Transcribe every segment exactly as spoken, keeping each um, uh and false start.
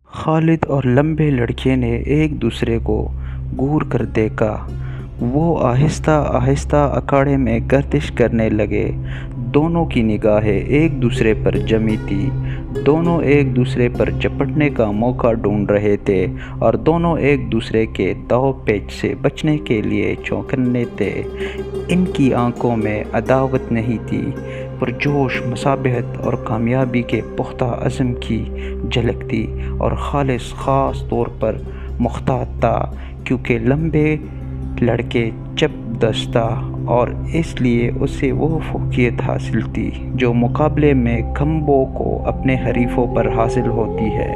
خالد اور لمبے لڑکے نے ایک دوسرے کو گور کر دیکھا۔ وہ آہستہ آہستہ اکھاڑے میں گردش کرنے لگے۔ دونوں کی نگاہیں ایک دوسرے پر جمی تھی۔ دونوں ایک دوسرے پر چپٹنے کا موقع ڈھونڈ رہے تھے اور دونوں ایک دوسرے کے داؤ پیچ سے بچنے کے لیے چوکنے تھے۔ ان کی آنکھوں میں عداوت نہیں تھی، پرجوش مصابحت اور کامیابی کے پختہ عزم کی جھلک تھی، اور خالد خاص طور پر محتاط تھا کیونکہ لمبے لڑکے چپ دست تھا اور اس لیے اسے وہ فوقیت حاصل تھی جو مقابلے میں کھمبوں کو اپنے حریفوں پر حاصل ہوتی ہے۔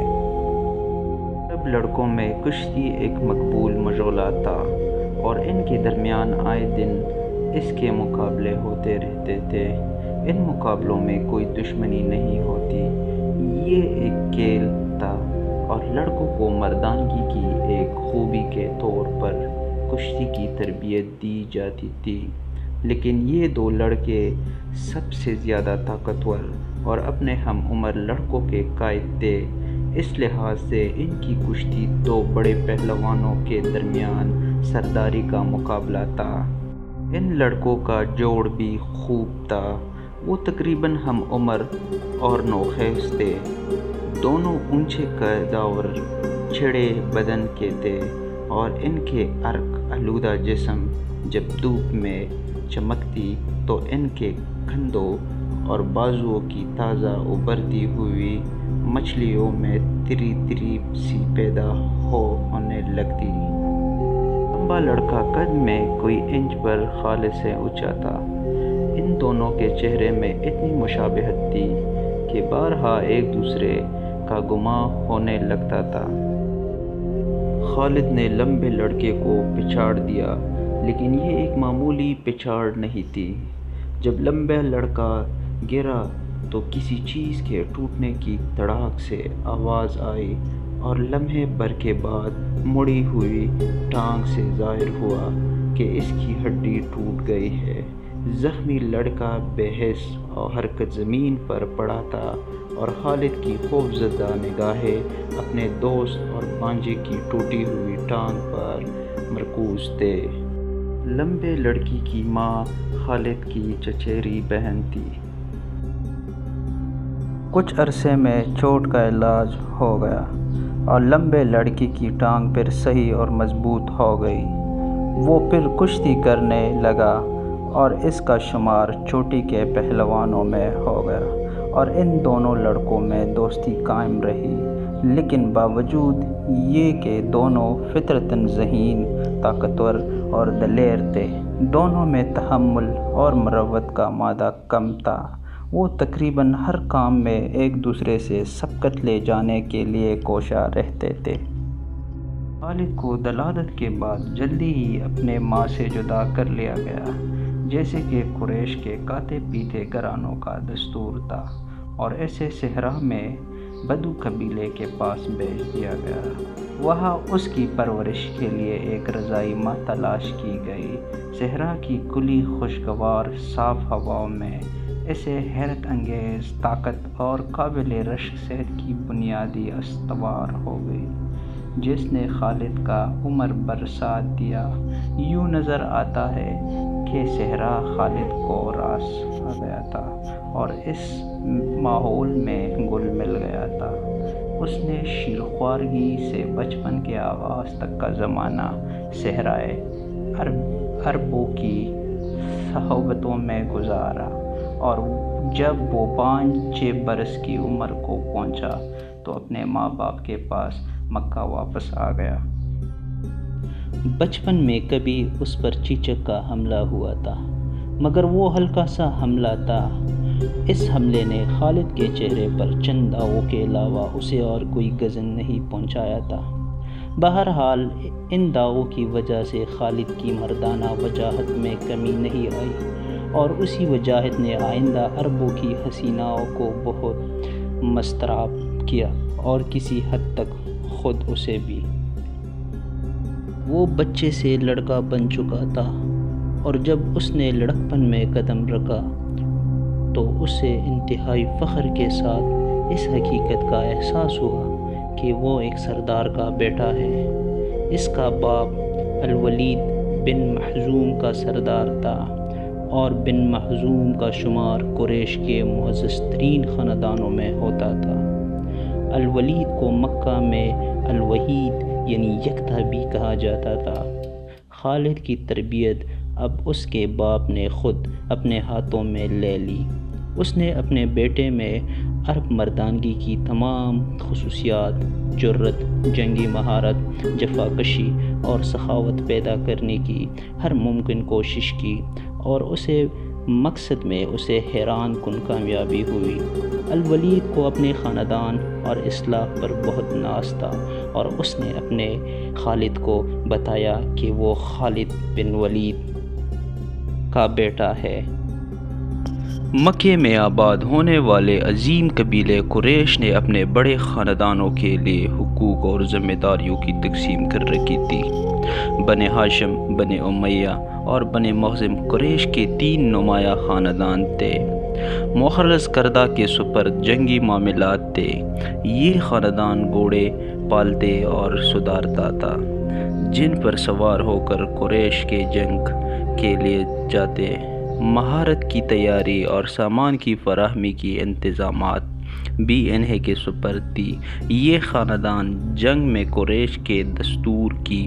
سب لڑکوں میں کشتی ایک مقبول مشغلہ تھا اور ان کے درمیان آئے دن اس کے مقابلے ہوتے رہتے تھے۔ ان مقابلوں میں کوئی دشمنی نہیں ہوتی، یہ ایک کھیل تھا اور لڑکوں کو مردانگی کی ایک خوبی کے طور پر کشتی کی تربیت دی جاتی تھی۔ لیکن یہ دو لڑکے سب سے زیادہ طاقتور اور اپنے ہم عمر لڑکوں کے قائد تھے، اس لحاظ سے ان کی کشتی دو بڑے پہلوانوں کے درمیان سرداری کا مقابلہ تھا۔ ان لڑکوں کا جوڑ بھی خوب تھا، وہ تقریباً ہم عمر اور نوخیز تھے۔ دونوں اونچے قد اور چھڑے بدن کے تھے اور ان کے عرق آلودہ جسم جب دھوپ میں چمکتی تو ان کے کندھوں اور بازوؤں کی تازہ ابھرتی ہوئی مچھلیوں میں تری تری سی پیدا ہو ہونے لگتی۔ لمبا لڑکا قد میں کوئی انچ پر خالد سے اونچا تھا۔ ان دونوں کے چہرے میں اتنی مشابہت تھی کہ بارہا ایک دوسرے کا گمان ہونے لگتا تھا۔ خالد نے لمبے لڑکے کو پچھاڑ دیا، لیکن یہ ایک معمولی پچھاڑ نہیں تھی۔ جب لمبا لڑکا گرا تو کسی چیز کے ٹوٹنے کی دھڑاک سے آواز آئی اور لمحے بھر کے بعد مڑی ہوئی ٹانگ سے ظاہر ہوا کہ اس کی ہڈی ٹوٹ گئی ہے۔ زخمی لڑکا بے حس اور حرکت زمین پر پڑا تھا اور خالد کی خوفزدہ نگاہیں اپنے دوست اور بھانجے کی ٹوٹی ہوئی ٹانگ پر مرکوز تھے۔ لمبے لڑکی کی ماں خالد کی چچیری بہن تھی۔ کچھ عرصے میں چوٹ کا علاج ہو گیا اور لمبے لڑکی کی ٹانگ پھر صحیح اور مضبوط ہو گئی۔ وہ پھر کشتی کرنے لگا اور اس کا شمار چوٹی کے پہلوانوں میں ہو گیا اور ان دونوں لڑکوں میں دوستی قائم رہی۔ لیکن باوجود یہ کہ دونوں فطرتاً ذہین، طاقتور اور دلیر تھے، دونوں میں تحمل اور مروت کا مادہ کم تھا۔ وہ تقریباً ہر کام میں ایک دوسرے سے سبقت لے جانے کے لیے کوشاں رہتے تھے۔ خالد کو دلالت کے بعد جلدی ہی اپنے ماں سے جدا کر لیا گیا، جیسے کہ قریش کے کھاتے پیتے گھرانوں کا دستور تھا، اور اسے صحرا میں بدو قبیلے کے پاس بھیج دیا گیا۔ وہاں اس کی پرورش کے لیے ایک رضائی ماں تلاش کی گئی۔ صحرا کی کھلی خوشگوار صاف ہواؤں میں اسے حیرت انگیز طاقت اور قابل رشک صحت کی بنیادی استوار ہو گئی، جس نے خالد کا عمر بھر ساتھ دیا۔ یوں نظر آتا ہے کہ صحرا خالد کو راس آ گیا تھا اور اس ماحول میں گل مل گیا تھا۔ اس نے شیرخوارگی سے بچپن کے آغاز تک کا زمانہ صحرائے عرب عربوں کی صحبتوں میں گزارا، اور جب وہ پانچ چھ برس کی عمر کو پہنچا تو اپنے ماں باپ کے پاس مکہ واپس آ گیا۔ بچپن میں کبھی اس پر چیچک کا حملہ ہوا تھا، مگر وہ ہلکا سا حملہ تھا۔ اس حملے نے خالد کے چہرے پر چند داغوں کے علاوہ اسے اور کوئی غضن نہیں پہنچایا تھا۔ بہرحال ان داغوں کی وجہ سے خالد کی مردانہ وجاہت میں کمی نہیں آئی، اور اسی وجاہت نے آئندہ عربوں کی حسیناؤں کو بہت مستراب کیا اور کسی حد تک خود اسے بھی۔ وہ بچے سے لڑکا بن چکا تھا، اور جب اس نے لڑکپن میں قدم رکھا تو اسے انتہائی فخر کے ساتھ اس حقیقت کا احساس ہوا کہ وہ ایک سردار کا بیٹا ہے۔ اس کا باپ الولید بن مخزوم کا سردار تھا اور بن مخزوم کا شمار قریش کے معزز ترین خاندانوں میں ہوتا تھا۔ الولید کو مکہ میں الوحید یعنی یکتا بھی کہا جاتا تھا۔ خالد کی تربیت اب اس کے باپ نے خود اپنے ہاتھوں میں لے لی۔ اس نے اپنے بیٹے میں عرب مردانگی کی تمام خصوصیات، جرأت، جنگی مہارت، جفاکشی اور سخاوت پیدا کرنے کی ہر ممکن کوشش کی اور اسے مقصد میں اسے حیران کن کامیابی ہوئی۔ الولید کو اپنے خاندان اور اسلاف پر بہت ناز تھا اور اس نے اپنے خالد کو بتایا کہ وہ خالد بن ولید کا بیٹا ہے۔ مکے میں آباد ہونے والے عظیم قبیلے قریش نے اپنے بڑے خاندانوں کے لیے حقوق اور ذمہ داریوں کی تقسیم کر رکھی تھی۔ بنی ہاشم، بنی امیہ اور بنی مخزوم قریش کے تین نمایاں خاندان تھے۔ مخلص کردہ کے سپرد جنگی معاملات تھے۔ یہ خاندان گھوڑے پالتے اور سدھارتا تھا جن پر سوار ہو کر قریش کے جنگ کے لیے جاتے۔ مہارت کی تیاری اور سامان کی فراہمی کی انتظامات بھی انہیں کے سپرد تھی۔ یہ خاندان جنگ میں قریش کے دستور کی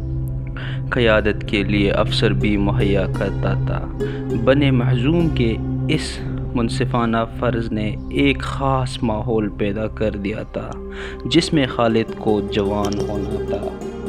قیادت کے لیے افسر بھی مہیا کرتا تھا۔ بنی مخزوم کے اس منصفانہ فرض نے ایک خاص ماحول پیدا کر دیا تھا جس میں خالد کو جوان ہونا تھا۔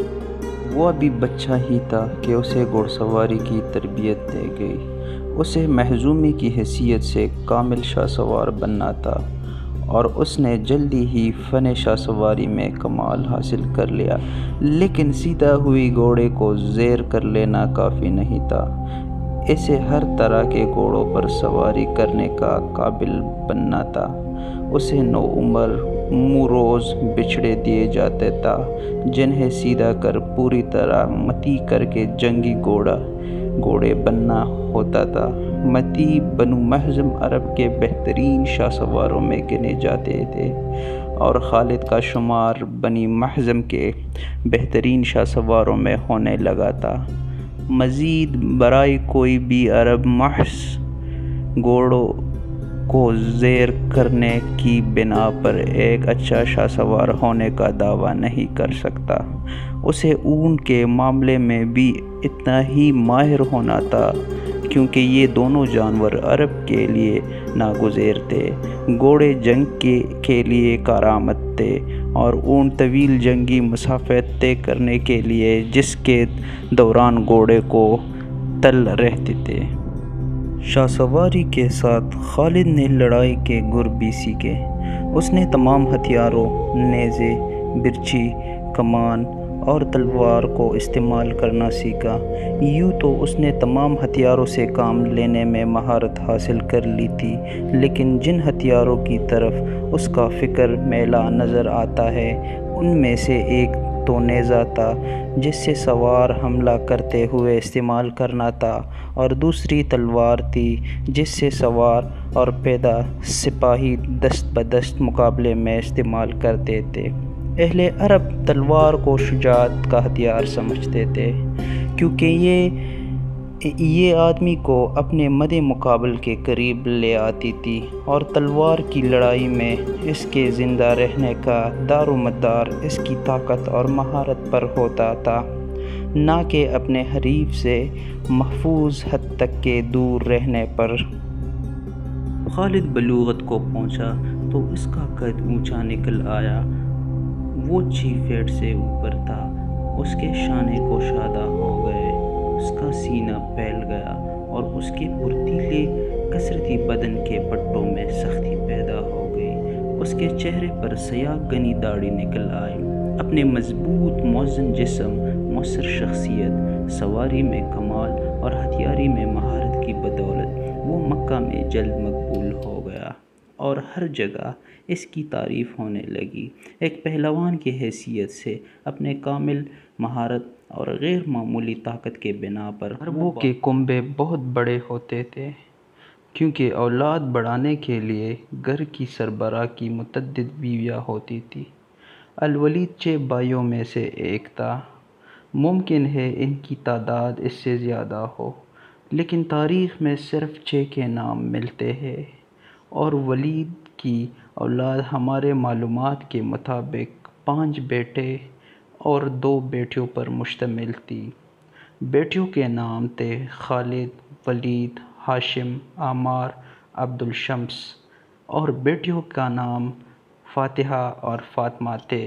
وہ ابھی بچہ ہی تھا کہ اسے گھوڑ سواری کی تربیت دی گئی۔ اسے مخزومی کی حیثیت سے کامل شاہ سوار بننا تھا اور اس نے جلدی ہی فن شاہ سواری میں کمال حاصل کر لیا، لیکن سیدھا ہوئی گھوڑے کو زیر کر لینا کافی نہیں تھا۔ اسے ہر طرح کے گھوڑوں پر سواری کرنے کا قابل بننا تھا۔ اسے نوعمر موروز بچھڑے دیے جاتے تھا جنہیں سیدھا کر پوری طرح متی کر کے جنگی گھوڑا گھوڑے بننا ہوتا تھا۔ متی بنو مخزوم عرب کے بہترین شاہ سواروں میں گنے جاتے تھے اور خالد کا شمار بنی مخزوم کے بہترین شاہ سواروں میں ہونے لگا تھا۔ مزید برآں کوئی بھی عرب محض گھوڑوں کو زیر کرنے کی بنا پر ایک اچھا شاہ سوار ہونے کا دعویٰ نہیں کر سکتا۔ اسے اونٹ کے معاملے میں بھی اتنا ہی ماہر ہونا تھا کیونکہ یہ دونوں جانور عرب کے لیے ناگزیر تھے۔ گھوڑے جنگ کے کے لیے کارآمد تھے اور اونٹ طویل جنگی مسافت طے کرنے کے لیے جس کے دوران گھوڑے کو تل رہتے تھے۔ شاہ سواری کے ساتھ خالد نے لڑائی کے گر بھی سیکھے۔ اس نے تمام ہتھیاروں، نیزے، برچھی، کمان اور تلوار کو استعمال کرنا سیکھا۔ یوں تو اس نے تمام ہتھیاروں سے کام لینے میں مہارت حاصل کر لی تھی، لیکن جن ہتھیاروں کی طرف اس کا فکر میلہ نظر آتا ہے ان میں سے ایک تو نیزہ تھا جس سے سوار حملہ کرتے ہوئے استعمال کرنا تھا، اور دوسری تلوار تھی جس سے سوار اور پیادہ سپاہی دست بدست مقابلے میں استعمال کرتے تھے۔ اہل عرب تلوار کو شجاعت کا ہتھیار سمجھتے تھے کیونکہ یہ یہ آدمی کو اپنے مد مقابل کے قریب لے آتی تھی اور تلوار کی لڑائی میں اس کے زندہ رہنے کا دار و مدار اس کی طاقت اور مہارت پر ہوتا تھا، نہ کہ اپنے حریف سے محفوظ حد تک کے دور رہنے پر۔ خالد بلوغت کو پہنچا تو اس کا قد اونچا نکل آیا۔ وہ چھ فٹ سے اوپر تھا۔ اس کے شانے کشادہ ہو گئے، اس کا سینہ پھیل گیا اور اس کے پرتیلے کثرتی بدن کے پٹوں میں سختی پیدا ہو گئی۔ اس کے چہرے پر سیاہ گھنی داڑھی نکل آئی۔ اپنے مضبوط موزن جسم، مؤثر شخصیت، سواری میں کمال اور ہتھیاری میں مہارت کی بدولت وہ مکہ میں جلد مقبول ہو گیا اور ہر جگہ اس کی تعریف ہونے لگی۔ ایک پہلوان کی حیثیت سے اپنے کامل مہارت اور غیر معمولی طاقت کے بنا پر عربوں کے کنبے بہت بڑے ہوتے تھے کیونکہ اولاد بڑھانے کے لیے گھر کی سربراہ کی متعدد بیویاں ہوتی تھیں۔ الولید چھ بھائیوں میں سے ایک تھا۔ ممکن ہے ان کی تعداد اس سے زیادہ ہو، لیکن تاریخ میں صرف چھ کے نام ملتے ہیں، اور ولید کی اولاد ہمارے معلومات کے مطابق پانچ بیٹے اور دو بیٹیوں پر مشتمل تھی۔ بیٹیوں کے نام تھے خالد، ولید، ہاشم، عمار، عبدالشمس، اور بیٹیوں کا نام فاتحہ اور فاطمہ تھے۔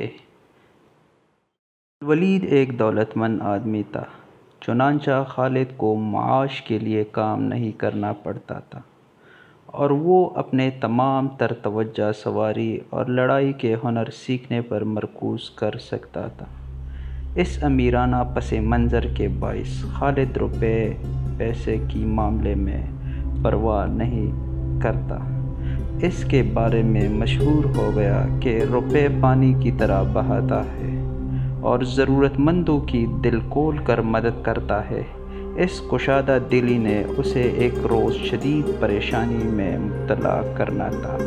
الولید ایک دولت مند آدمی تھا، چنانچہ خالد کو معاش کے لیے کام نہیں کرنا پڑتا تھا، اور وہ اپنے تمام تر توجہ سواری اور لڑائی کے ہنر سیکھنے پر مرکوز کر سکتا تھا۔ اس امیرانہ پس منظر کے باعث خالد روپے پیسے کی معاملے میں پرواہ نہیں کرتا۔ اس کے بارے میں مشہور ہو گیا کہ روپے پانی کی طرح بہاتا ہے اور ضرورت مندوں کی دل کھول کر مدد کرتا ہے۔ اس کشادہ دلی نے اسے ایک روز شدید پریشانی میں مبتلا کرنا تھا۔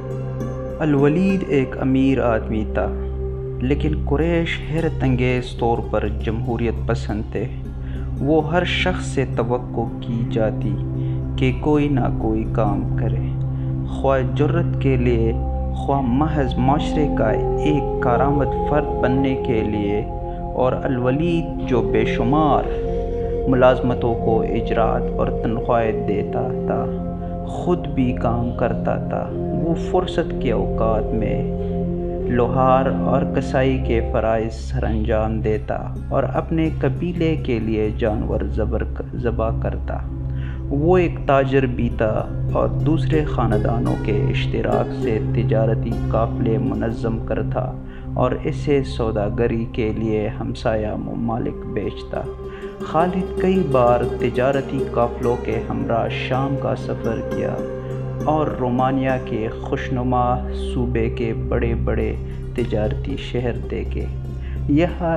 الولید ایک امیر آدمی تھا، لیکن قریش حیرت انگیز طور پر جمہوریت پسند تھے۔ وہ ہر شخص سے توقع کی جاتی کہ کوئی نہ کوئی کام کرے، خواہ جرت کے لیے، خواہ محض معاشرے کا ایک کارآمد فرد بننے کے لیے، اور الولید جو بے شمار ملازمتوں کو اجرات اور تنخواہیں دیتا تھا، خود بھی کام کرتا تھا۔ وہ فرصت کے اوقات میں لوہار اور کسائی کے فرائض سر انجام دیتا اور اپنے قبیلے کے لیے جانور ذبح کرتا۔ وہ ایک تاجر بھی تھا اور دوسرے خاندانوں کے اشتراک سے تجارتی قافلے منظم کرتا اور اسے سوداگری کے لیے ہمسایہ ممالک بیچتا۔ خالد کئی بار تجارتی قافلوں کے ہمراہ شام کا سفر کیا اور رومانیہ کے خوشنما صوبے کے بڑے بڑے تجارتی شہر دیکھے۔ یہاں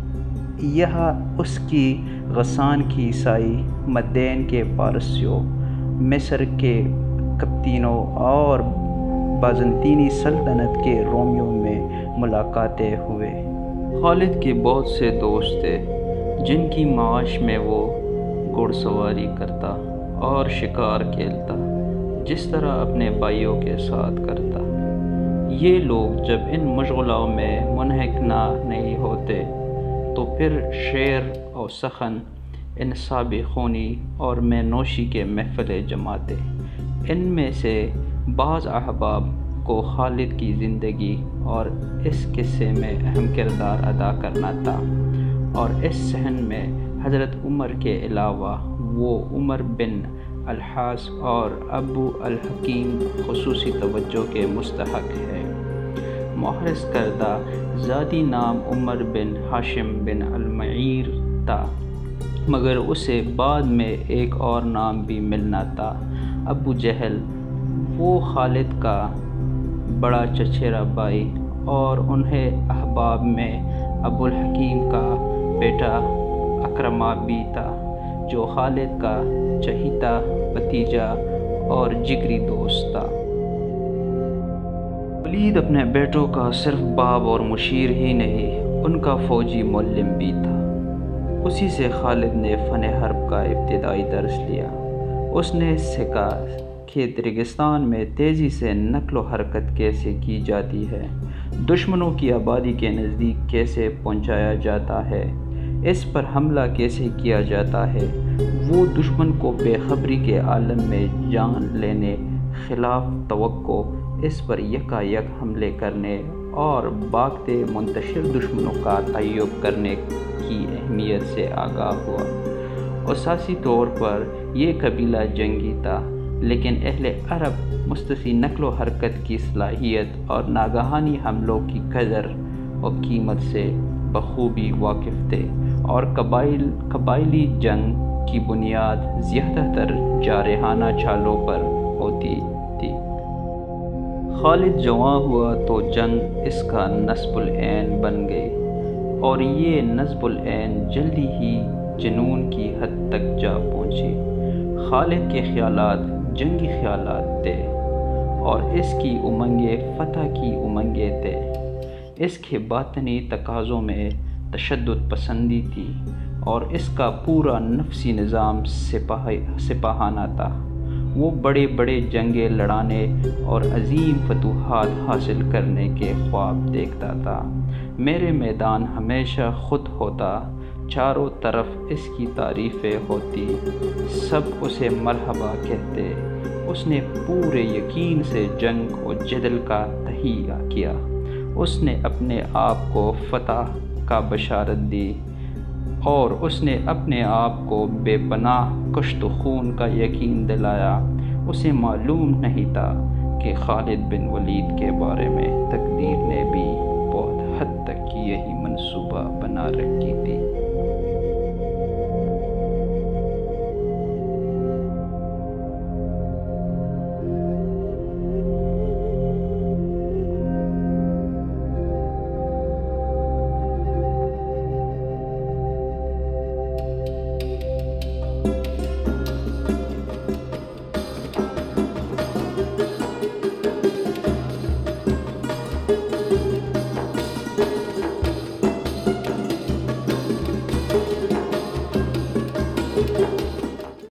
یہاں اس کی غسان کی عیسائی، مدین کے پارسیوں، مصر کے قبطینوں اور بازنطینی سلطنت کے رومیوں میں ملاقاتیں ہوئے۔ خالد کے بہت سے دوست تھے جن کی معاش میں وہ گھڑ سواری کرتا اور شکار کھیلتا، جس طرح اپنے بھائیوں کے ساتھ کرتا۔ یہ لوگ جب ان مشغلوں میں منہمک نہ نہیں ہوتے تو پھر شعر و سخن، انصاب خونی اور مے نوشی کے محفلیں جماتے۔ ان میں سے بعض احباب کو خالد کی زندگی اور اس قصے میں اہم کردار ادا کرنا تھا، اور اس صحن میں حضرت عمر کے علاوہ وہ عمر بن الحاص اور ابو الحکیم خصوصی توجہ کے مستحق ہے۔ محرز کردہ ذاتی نام عمر بن ہاشم بن المعیر تھا، مگر اسے بعد میں ایک اور نام بھی ملنا تھا، ابو جہل۔ وہ خالد کا بڑا چچیرا بھائی اور انہیں احباب میں ابو الحکیم کا بیٹا اکرمہ بھی تھا، جو خالد کا چہیتا بھتیجا اور جگری دوست تھا۔ ولید اپنے بیٹوں کا صرف باپ اور مشیر ہی نہیں، ان کا فوجی معلم بھی تھا۔ اسی سے خالد نے فن حرب کا ابتدائی درس لیا۔ اس نے سیکھا کہ ریگستان میں تیزی سے نقل و حرکت کیسے کی جاتی ہے، دشمنوں کی آبادی کے نزدیک کیسے پہنچایا جاتا ہے، اس پر حملہ کیسے کیا جاتا ہے۔ وہ دشمن کو بے خبری کے عالم میں جان لینے، خلاف توقع اس پر یکا یک حملے کرنے اور بھاگتے منتشر دشمنوں کا تعیب کرنے کی اہمیت سے آگاہ ہوا۔ اساسی طور پر یہ قبیلہ جنگی تھا، لیکن اہل عرب مستعصی نقل و حرکت کی صلاحیت اور ناگہانی حملوں کی قدر و قیمت سے بخوبی واقف تھے، اور قبائل قبائلی جنگ کی بنیاد زیادہ تر جارحانہ چالوں پر ہوتی تھی۔ خالد جوان ہوا تو جنگ اس کا نصب العین بن گئی، اور یہ نصب العین جلدی ہی جنون کی حد تک جا پہنچی۔ خالد کے خیالات جنگی خیالات تھے، اور اس کی امنگیں فتح کی امنگیں تھے، اس کے باطنی تقاضوں میں تشدد پسندی تھی اور اس کا پورا نفسی نظام سپاہی سپاہانہ تھا۔ وہ بڑے بڑے جنگیں لڑانے اور عظیم فتوحات حاصل کرنے کے خواب دیکھتا تھا۔ میرے میدان ہمیشہ خود ہوتا، چاروں طرف اس کی تعریفیں ہوتی، سب اسے مرحبا کہتے۔ اس نے پورے یقین سے جنگ و جدل کا تہیہ کیا۔ اس نے اپنے آپ کو فتح کا بشارت دی اور اس نے اپنے آپ کو بے پناہ کشت و خون کا یقین دلایا۔ اسے معلوم نہیں تھا کہ خالد بن ولید کے بارے میں